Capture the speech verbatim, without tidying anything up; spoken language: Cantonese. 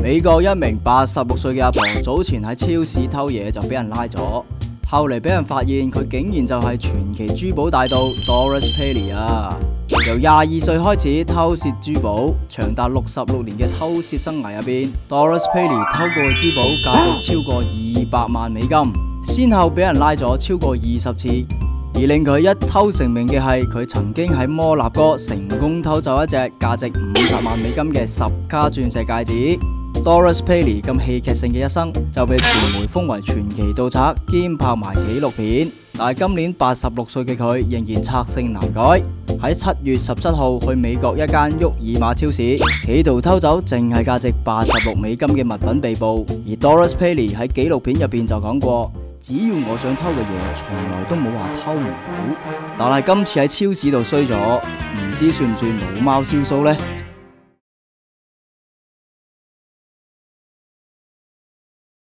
美國一名八十六歲嘅阿婆早前喺超市偷嘢就俾人拉咗，後嚟俾人發現佢竟然就係傳奇珠寶大盜 Doris Paley 啊！由廿二歲開始偷竊珠寶，長達六十六年嘅偷竊生涯入邊 ，Doris Paley 偷過嘅珠寶價值超過二百萬美金，先後俾人拉咗超過二十次。而令佢一偷成名嘅係，佢曾經喺摩納哥成功偷走一隻價值五十萬美金嘅十卡鑽石戒指。Doris Paley 咁戲劇性嘅一生就被傳媒封為傳奇盜賊兼拍埋紀錄片。但係今年八十六歲嘅佢仍然策性難改，喺七月十七號去美國一間沃爾瑪超市，企圖偷走淨係價值八十六美金嘅物品被捕。而 Doris Paley 喺紀錄片入邊就講過，只要我想偷嘅嘢，從來都冇話偷唔到。但係今次喺超市度衰咗，唔知算唔算老貓燒鬚呢？